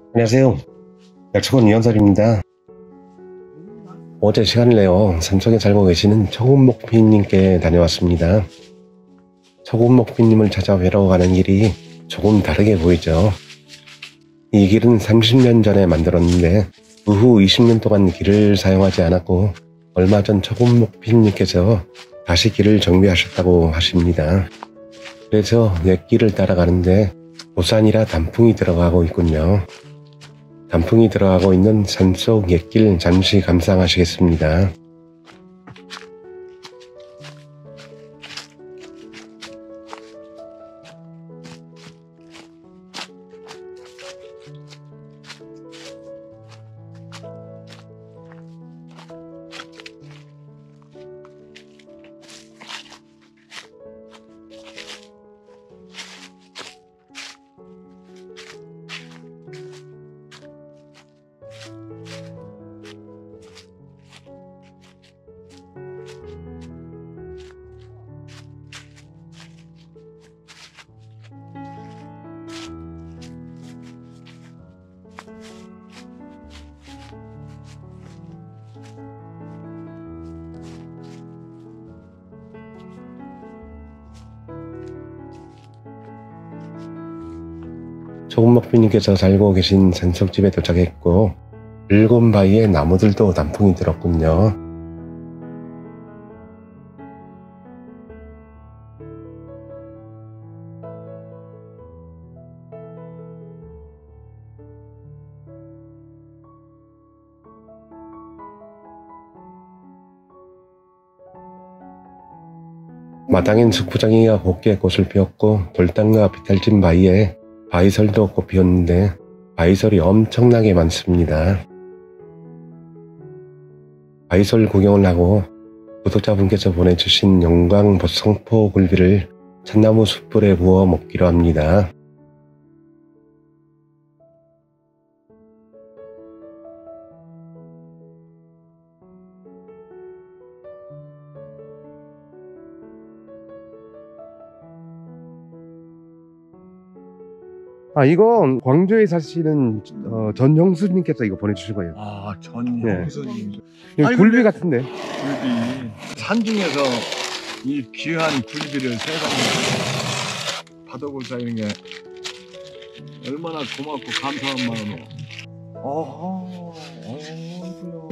안녕하세요. 약초원 이현설입니다. 어제 시간을 내어 산속에 살고 계시는 초군목피님께 다녀왔습니다. 초군목피님을 찾아 뵈러 가는 길이 조금 다르게 보이죠. 이 길은 30년 전에 만들었는데 그 후 20년 동안 길을 사용하지 않았고 얼마 전 초군목피님께서 다시 길을 정비하셨다고 하십니다. 그래서 옛 길을 따라가는데 고산이라 단풍이 들어가고 있군요. 단풍이 들어가고 있는 산속 옛길 잠시 감상하시겠습니다. 초군목피님께서 살고 계신 산속집에 도착했고 붉은 바위에 나무들도 단풍이 들었군요. 마당엔 숙부정이가 곱게 꽃을 피웠고 돌담과 비탈진 바위에 바위설도 꽃 피었는데 바위설이 엄청나게 많습니다. 바위설 구경을 하고 구독자분께서 보내주신 영광 보성포 굴비를 참나무 숯불에 구워 먹기로 합니다. 이건 광주에 사시는 전형수님께서 이거 보내주신 거예요. 아, 전형수님. 이거 굴비 같은데. 굴비. 산중에서 이 귀한 굴비를 세상에 받아볼 수 있는 게 얼마나 고맙고 감사한 마음이야. 어이구야.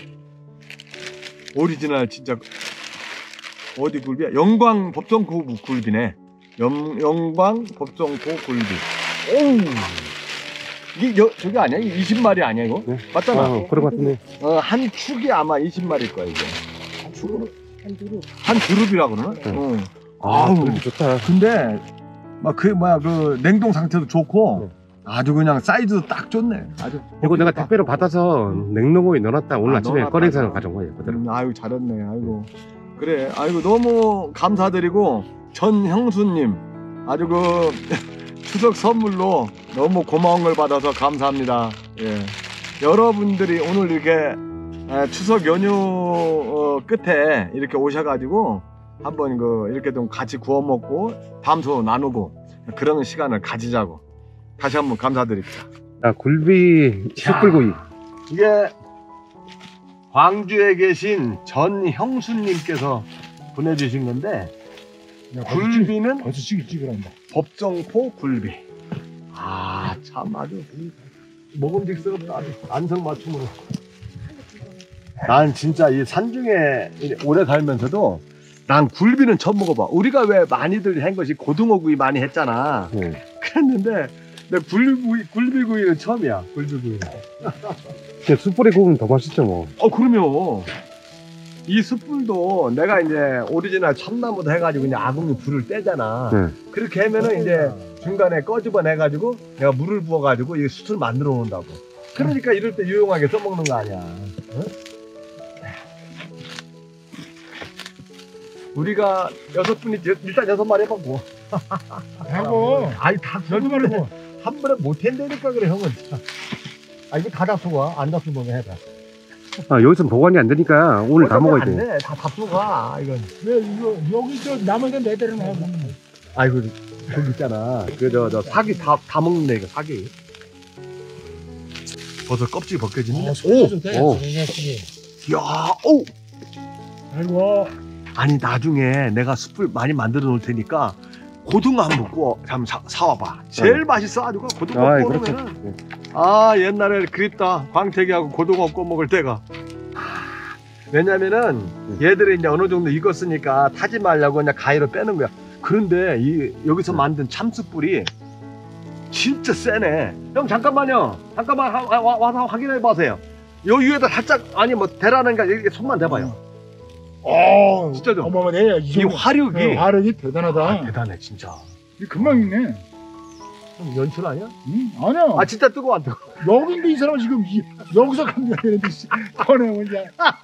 오리지널 진짜 어디 굴비야? 영광 법성고 굴비네. 영광 법성고 굴비. 오우. 이게 저기 아니야? 20마리 아니야 이거? 네. 맞잖아. 그런 것 같은데. 한 축이 아마 20마리일 거야 이게. 한 축으로? 한 그룹이라고 그러나? 네. 아우 굴비 좋다. 근데 막 그 냉동 상태도 좋고 아주 그냥 사이즈도 딱 좋네. 아주. 이거 내가 택배로 받아서 냉동고에 넣어놨다 오늘 아침에 넣어놨다가. 꺼내서 가져온 거예요. 그대로. 아유 잘했네. 아이고 그래. 아이고 너무 감사드리고 전형수님 아주 그 추석 선물로 너무 고마운 걸 받아서 감사합니다. 예. 여러분들이 오늘 이렇게 추석 연휴 끝에 이렇게 오셔가지고 한번 이렇게 좀 같이 구워 먹고 담소 나누고 그런 시간을 가지자고 다시 한번 감사드립니다. 굴비 숯불구이. 이게 광주에 계신 전형수님께서 보내주신 건데 굴비는 벌써 찍으란다. 법성포 굴비. 아, 참 아주 먹음직스럽다. 아주 안성맞춤으로. 난 진짜 이 산중에 오래 살면서도 난 굴비는 처음 먹어봐. 우리가 왜 많이들 한 것이 고등어구이 많이 했잖아. 그랬는데 내 굴비구이는 처음이야. 굴비구이는. 숯불에 구우면 더 맛있죠 뭐. 그러면 이 숯불도 내가 이제 오리지널 참나무도 해가지고 그냥 아궁이 불을 떼잖아. 그렇게 하면은 이제 중간에 꺼집어내가지고 내가 물을 부어가지고 이 숯을 만들어 놓는다고. 그러니까 이럴 때 유용하게 써먹는 거 아니야. 응? 우리가 6분이 일단 6마리 해보고. 하고. 아니 다 너도 말고. 한 번에 못 한다니까 그래 형은. 이거 다 잡수가. 안 잡수면 해봐. 여기서 보관이 안 되니까 오늘 다 먹어야 돼. 돼. 다 잡수가 이건. 왜 이거 여기 저 남은 건 내대로 놔. 아이고 저기 있잖아. 저 사기 다 먹는데 이거 사기. 버섯 껍질 벗겨집니다. 소리 돼. 오. 이야, 오! 아이고. 아니 나중에 내가 숯불 많이 만들어 놓을 테니까 고등어 한번 구워 한번 사와봐. 제일 맛있어 아주 고등어 아, 구우면은. 아 옛날에 그립다. 광택이하고 고등어 구워 먹을 때가. 왜냐면은 얘들이 이제 어느 정도 익었으니까 타지 말라고 그냥 가위로 빼는 거야. 그런데 여기서 만든 참숯불이 진짜 세네. 형 잠깐만요. 잠깐만 와서 확인해 보세요. 요 위에다 살짝 아니 뭐 대라는가 이렇게 손만 대봐요. 진짜 좀. 어마어마해. 이 화력이 화력이 대단하다. 아, 대단해 진짜. 이 금방 익네. 형 연출 아니야? 응? 아니야. 아 진짜 뜨거워 안 뜨거워? 여기인데 이 사람은 지금 여기서 감겨야 되는데 꺼내 혼자.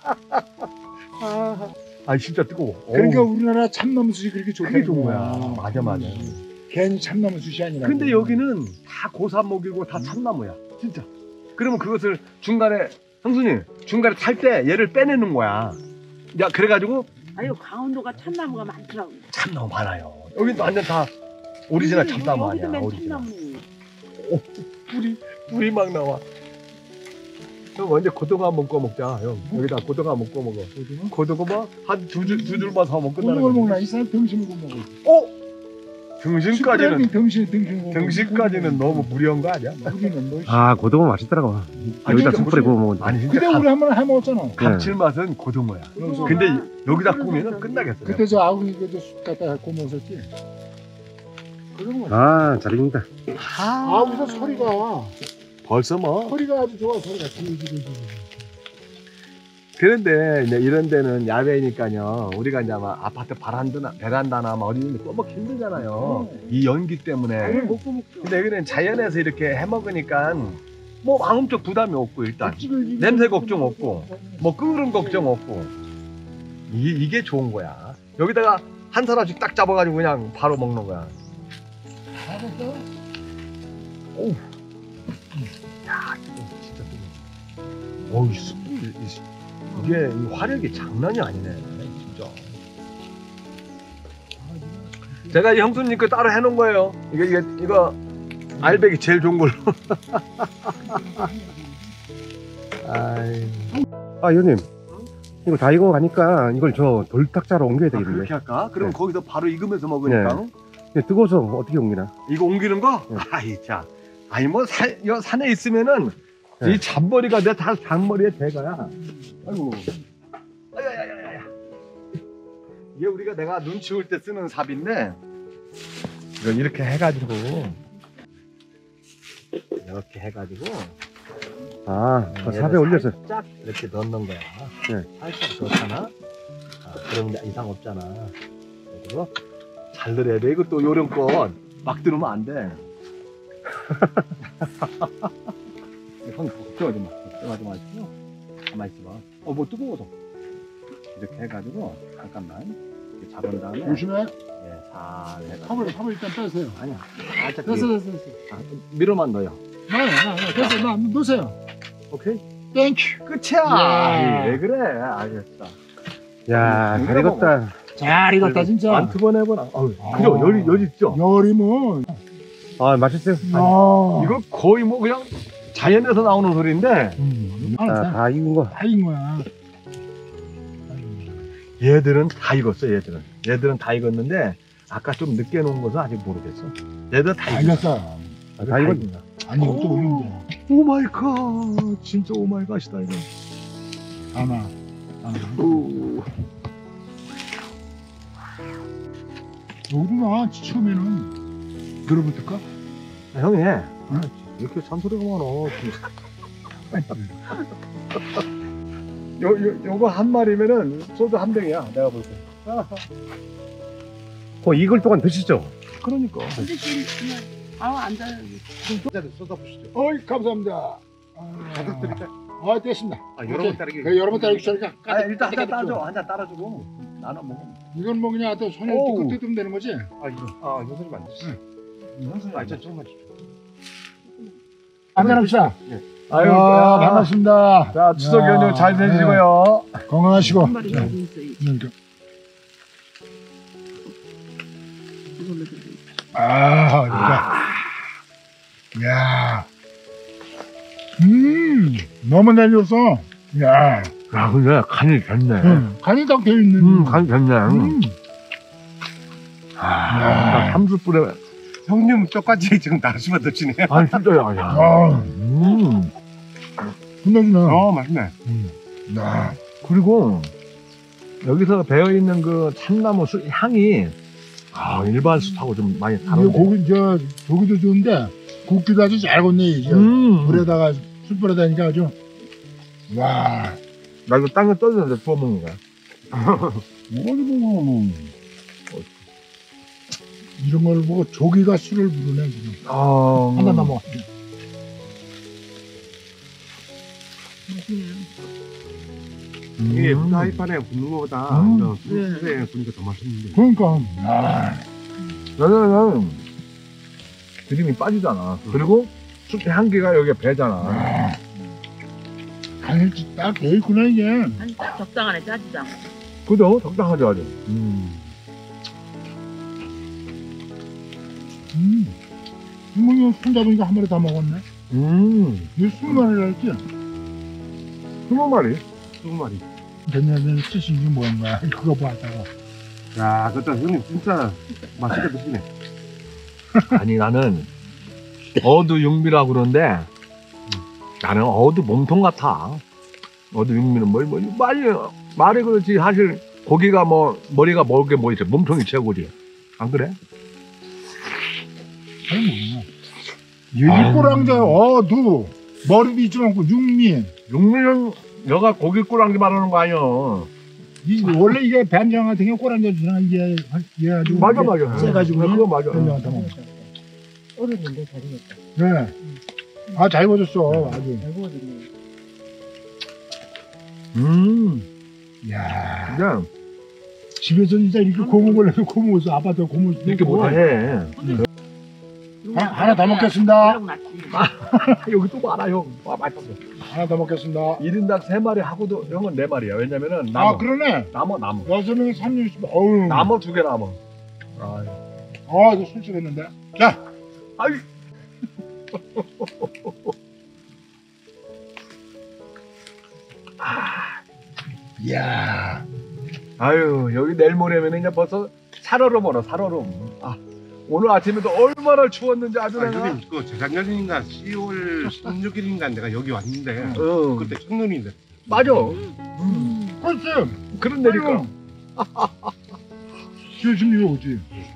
아 진짜 뜨거워. 그러니까 우리나라 참나무 숯이 그렇게 좋다는 그게 좋은 거야. 맞아. 괜히 참나무 숯이 아니라. 근데 여기는 다 고사목이고 다 참나무야. 진짜. 그러면 그것을 중간에 형수님 중간에 탈 때 얘를 빼내는 거야. 야 그래가지고 아유 강원도가 참나무가 많더라고. 참나무 많아요. 여기 완전 다 오리지널 참나무 아니야. 여기도 맨 오리지널. 참나무. 불이 막 나와. 형 언제 고등어 한번 구워 먹자. 형 여기다 고등어 한번 구워 먹어. 고등어 뭐한 두 줄만 사면 끝나는 고등어를 거야. 먹나? 이 사람 등심을 못 먹어. 등심까지는 등심까지는 너무 무리한 거 아니야? 우리는 뭐. 아, 고등어 맛있더라고. 여기다 진짜 숯불에 구워 먹으니까. 아니 그때 진짜 우리 한번 해 먹었잖아. 감칠맛은 고등어야. 그래서 근데 여기다 구우면 끝나겠어요. 그때 저 아궁이 그숯 갖다 구워 먹었지. 그런 거. 아, 잘 익는다. 아우서 소리가 벌써 뭐. 소리가 아주 좋아. 소리가 지지지지. 그런데 이제 이런 데는 야외니까요. 우리가 이제 아마 아파트 베란다나 막 어디 있는데 꺼먹기 힘들잖아요. 이 연기 때문에. 못 구먹죠. 근데 여기는 자연에서 이렇게 해 먹으니까 뭐 마음적 부담이 없고 일단 냄새 걱정 없고 뭐 끓음 걱정 없고 이게 좋은 거야. 여기다가 한 사람씩 딱 잡아가지고 그냥 바로 먹는 거야. 알았어? 오우. 야, 진짜 뜨거워. 어우, 이게 이 화력이 장난이 아니네, 진짜. 제가 이 형수님 거 따로 해놓은 거예요. 이거 알배기 제일 좋은 걸로. 아이. 아, 형님. 이거 다 익어 가니까 이걸 저 돌탁자로 옮겨야 되겠는데. 그렇게 할까? 그럼 네. 거기서 바로 익으면서 먹으니까. 뜨거워서 어떻게 옮기나? 이거 옮기는 거? 네. 아이, 자. 아니, 뭐, 산에 있으면은, 네. 이 잔머리가 내 다 잔머리에 대가야. 아이고. 아야야야야. 이게 우리가 내가 눈 치울 때 쓰는 삽인데, 이거 이렇게 해가지고, 이렇게 해가지고, 아, 삽에 올려서. 쫙 이렇게 넣는 거야. 네. 살짝 좋잖아. 아, 그럼 이상 없잖아. 그리고 잘 넣어야 돼. 이거 또 요령껏 막 들으면 안 돼. 형 걱정하지 마. 걱정하지 마시고 가만히 있어봐. 뭐 뜨거워서 이렇게 해가지고 잠깐만 이렇게 잡은 다음에 조심해. 예, 잘 해가. 컵을 일단 빼세요. 아니야. 살짝 됐어. 아, 밀어만 넣어요. 됐어. 나 놓으세요. 오케이. 땡큐. 끝이야. 야. 왜 그래? 알겠어. 야, 잘 익었다. 잘 익었다 진짜. 한 두 번 해보라. 그죠? 열이 있죠? 열이 뭐. 아, 맛있어요. 이거 거의 뭐 그냥 자연에서 나오는 소리인데 아, 다 익은 거. 다 익은 거야. 얘들은 다 익었어. 얘들은 다 익었는데 아까 좀 늦게 놓은 것은 아직 모르겠어. 얘들 다 익었어. 알겠어. 아, 다 익었네. 아니 이것도 올린다. 오 마이 갓. 진짜 오 마이 갓이다 이거. 아마. 오. 여기나 처음에는 들어붙을까? 형이 이렇게 잔소리가 많아. 요거 한 마리면은 소주 한 병이야. 내가 볼 때. 익을 동안 드시죠. 그러니까. 선생님 아우 앉아요. 쏟아보시죠. 어이 감사합니다. 가득 드릴까요? 됐습니다. 여러 번 따르기. 여러 번 따르기 시작할까? 일단 한 잔 따줘. 한 잔 따라주고 나눠 먹어. 이건 뭐 그냥 또 손에 오우. 뜯으면 되는 거지? 이거 소리면 안 되지. 형수님 아, 조금만 주죠. 한잔합시다. 아유, 반갑습니다. 자, 추석 연휴 잘 되시고요. 건강하시고. 한 마리 여기 있어요. 이걸로 드릴게요. 이거. 야. 너무 날렸어. 야, 야, 근데 간이 됐네. 간이 딱 돼 있는. 간이 됐네. 야. 30분에. 형님 똑같이 지금 나수가 드시네. 아니, 진짜야. 야. 아, 끝나구나. 맛있네. 야, 그리고 여기서 배어있는 그 참나무 향이 일반 숯하고 좀 많이 이게 다르네. 고기 저기도 좋은데 굽기도 아주 잘 굽네 이제. 불에다가 숯불에다 하니까 아주. 와, 나 이거 땅에 떠있는데 구워 먹는 거야. 어디 보고 이런 걸 보고 조기가 술을 부르네 지금. 하나 더 먹어. 이게 프라이팬에 굽는 것보다 숯에 굽니까 더 맛있는데. 그러니까. 아, 왜냐면 기름이 빠지잖아. 그리고 숯의 향기가 여기에 배잖아. 간이 딱 돼 있구나 이게. 아니 딱 적당하네 짜지도 않고. 그죠? 적당하죠 아주. 이거 손 잡으니까 한 마리 다 먹었네. 이거 20마리라 했지? 20마리? 20마리. 걔네들 뜻이 이게 뭔가 그거 봤다고. 야, 그때 형님 진짜 맛있게 드시네. 아니 나는 어두 육미라고 그러는데 나는 어두 몸통 같아. 어두 육미는 말이 그렇지. 사실 고기가 머리가 먹을 게 있지. 몸통이 최고지. 안 그래? 아니 유기꼬랑자 어두 머리도 있지 않고 육미. 육미는 너가 고기 꼬랑지 말하는 거 아니야. 원래 이게 뱀장 같은 게 꼬랑자 주잖아 이게 가지고. 맞아. 세가지고 그거 맞아. 뱀장 같은 거. 어른인데 잘생겼다. 네. 아, 잘 구워졌어 아주. 잘 구워졌네. 야, 그냥 집에서 진짜 이렇게 고무 걸려서 고무 있어. 아파트 고무 이렇게 못해. 하나 더 먹겠습니다. 여기 또 많아 형. 맛있어. 하나 더 먹겠습니다. 1인당 3마리 하고도 형은 4마리야. 왜냐면은 아, 그러네. 남어. 여섯명에 360. 어우. 남어 2개 남어. 이거 술술했는데. 자. 아이. 이야. 아유, 여기 내일 모레면 이제 벌써 살얼음 오나, 살얼음. 오늘 아침에도 얼마나 추웠는지 아주 내가. 형님, 그 재작년인가 10월 16일인가 내가 여기 왔는데 그때 첫눈인데. 맞아. 그렇지. 그런 내니까. 지금 이거 오지.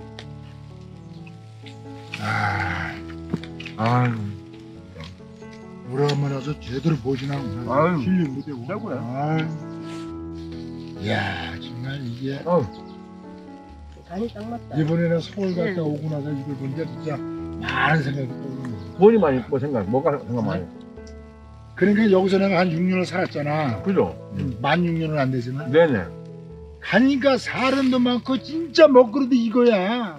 오래간만에 와서 제대로 보지나. 아유. 실력 못하고. 최고야. 이야, 정말 이게. 간이 딱 맞다. 이번에는 서울 갔다 오고 나서 이걸 보니까 진짜 많은 생각이 떠오르네. 돈이 많이, 뭐가 생각 많이. 그러니까 여기서 내가 한 6년을 살았잖아. 그죠? 만 6년은 안 되지만. 네네. 가니까 사람도 많고 진짜 먹거리도 이거야.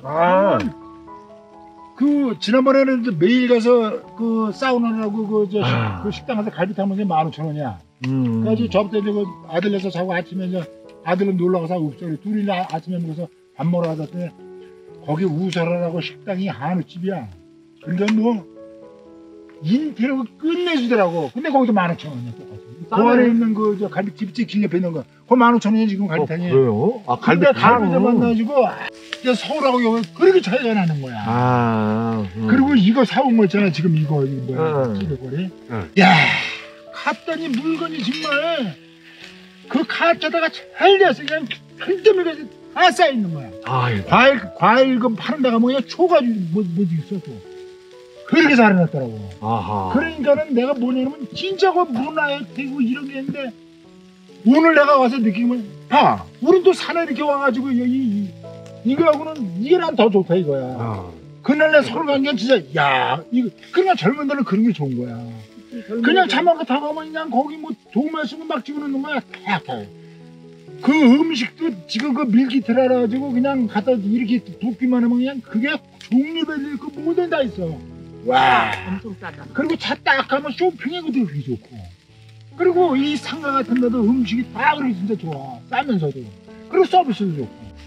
그 지난번에는 이제 매일 가서 그 사우나라고 그 식당 가서 갈비탕 먹는 게 15,000원이야. 그래가지고 저부터 이제 그 아들 내서 자고 아침에 이제 아들은 놀러 가서 읍소리 둘이 아침에 먹어서 밥 먹으러 가더니 거기 우설아라고 식당이 한우집이야. 그러니까 뭐 인테리어 끝내주더라고. 근데 거기도 15,000원이야 똑같이. 그 안에 있는 그 저 갈비집 길 옆에 있는 거, 그거 15,000원이야 지금 갈비탕이. 그래요? 근데 갈비탕. 갈비탕 만나가지고 이제 서울하고 여기 그렇게 차이가 나는 거야. 그리고 이거 사온 거 있잖아 지금 이거 뭐야 찌개거리. 야, 갔더니 물건이 정말 그 카트에다가 잘 돼서 그냥 한점이가 다 쌓여 있는 거야. 과일 그 파는 데가 뭐냐 초가지고 뭐지 있어 또. 그렇게 잘 해놨더라고. 그러니까는 내가 뭐냐면 진짜 그 문화에 되고 이런 게 있는데 오늘 내가 와서 느낀 건 봐. 우린 또 산에 이렇게 와가지고 여기 이거하고는 이게 난 더 좋다 이거야. 그날 내 서울 간 게 진짜 야 이거 그냥 젊은들은 그런 게 좋은 거야. 그냥 차만 타고 가면 그냥 거기 뭐 도마 쓰고 막 집어넣는 거야. 그 음식도 지금 그 밀키트라 가지고 그냥 갖다 이렇게 붓기만 하면 그냥 그게 종류별로 그 모든 다 있어. 와. 엄청 싸다. 그리고 차 딱 가면 쇼핑해도 되게 좋고. 그리고 이 상가 같은 데도 음식이 다 그렇게 진짜 좋아. 싸면서도. 그리고 서비스도 좋고.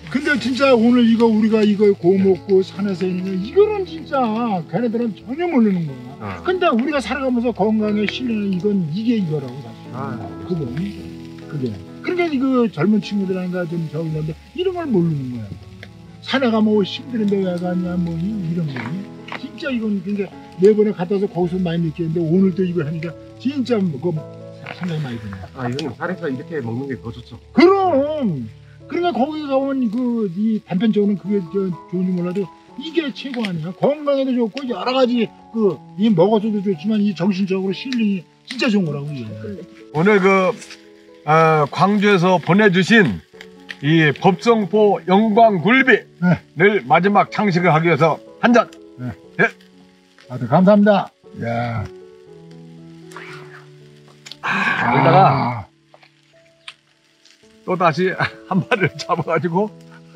근데 진짜 오늘 이거 우리가 이거 고 먹고 산에서 있는 거 이거는 진짜 걔네들은 전혀 모르는 거야. 근데 우리가 살아가면서 건강에 실리는 이건 이거라고 사실. 그게. 그러니까 이거 젊은 친구들한테 좀 적응하는데 이런 걸 모르는 거야. 산에 가면 뭐 힘드는데 왜 가냐 뭐 이런 거. 진짜 이건 그러니까 매번에 갔다 와서 거기서 많이 느끼는데 오늘 또 이걸 하니까 진짜 뭐 상당히 많이 드네. 이건 산에서 이렇게 먹는 게 더 좋죠. 그럼. 그러니까 거기 가면 이 단편적으로는 그게 좋은지 몰라도 이게 최고 아니야. 건강에도 좋고 여러 가지 이 먹어서도 좋지만 이 정신적으로 힐링이 진짜 좋은 거라고 이게. 오늘 광주에서 보내주신 이 법성포 영광굴비를 마지막 장식을 하기 위해서 한 잔. 아주 감사합니다. 야. 여기다가 또 다시 한 마리를 잡아가지고.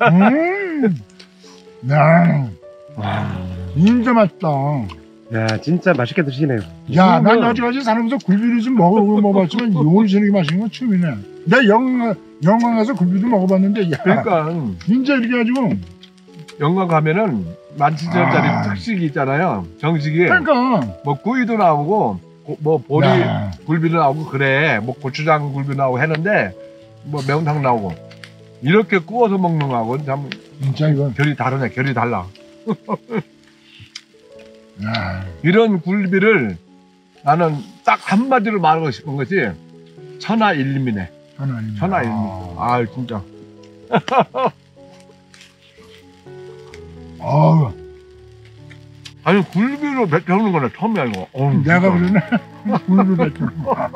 진짜 맛있다. 야, 진짜 맛있게 드시네요. 야, 난 아직까지 살면서 굴비를 좀 먹어봤지만 요리 저렇게 맛있는 건 처음이네. 내가 영광 가서 굴비도 먹어봤는데, 야, 그러니까 진짜 이렇게 가지고. 영광 가면은 만치절짜리 특식이 있잖아요. 정식이. 그러니까. 뭐 구이도 나오고 뭐 보리 굴비도 나오고 그래. 뭐 고추장 굴비 나오고 했는데 뭐 매운탕 나오고 이렇게 구워서 먹는 거하고는 참 진짜 이건 결이 다르네. 결이 달라. 야. 이런 굴비를 나는 딱 한마디로 말하고 싶은 것이 천하일림이네. 천하일림. 아 진짜. 아니 굴비로 배우는 거는 처음이야 이거. 내가 그러네. 굴비 뱉어.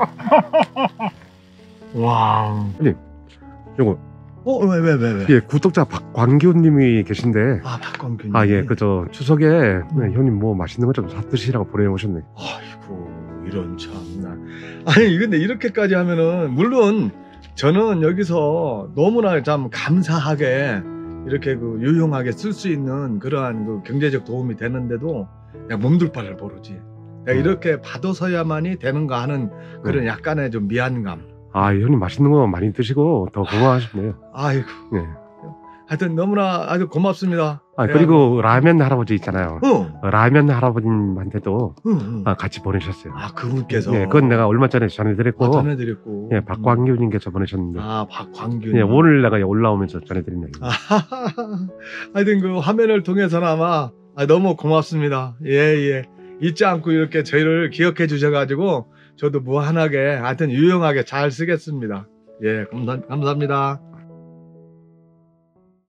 와. 아니, 요거. 왜? 예, 구독자 박광규님이 계신데. 박광규님. 예, 추석에 형님 뭐 맛있는 거 좀 사드시라고 보내오셨네. 아이고, 이런 참나. 아니, 근데 이렇게까지 하면은, 물론, 저는 여기서 너무나 참 감사하게, 이렇게 유용하게 쓸 수 있는 그러한 경제적 도움이 되는데도, 내가 몸둘 바를 모르지. 내가 이렇게 받아서야만이 되는가 하는 그런 약간의 좀 미안감. 형님 맛있는 거 많이 드시고 더 고마워하시네요. 아이고. 네. 하여튼 너무나 아주 고맙습니다. 그리고 라면 할아버지 있잖아요. 라면 할아버님한테도 같이 보내셨어요. 그분께서. 네, 그건 내가 얼마 전에 전해드렸고. 전해드렸고. 예, 박광규님께서 보내셨는데. 박광규. 예, 오늘 내가 올라오면서 전해드린 얘기. 하여튼 화면을 통해서나마 너무 고맙습니다. 예. 잊지 않고 이렇게 저희를 기억해 주셔가지고 저도 무한하게 하여튼 유용하게 잘 쓰겠습니다. 예, 감사합니다.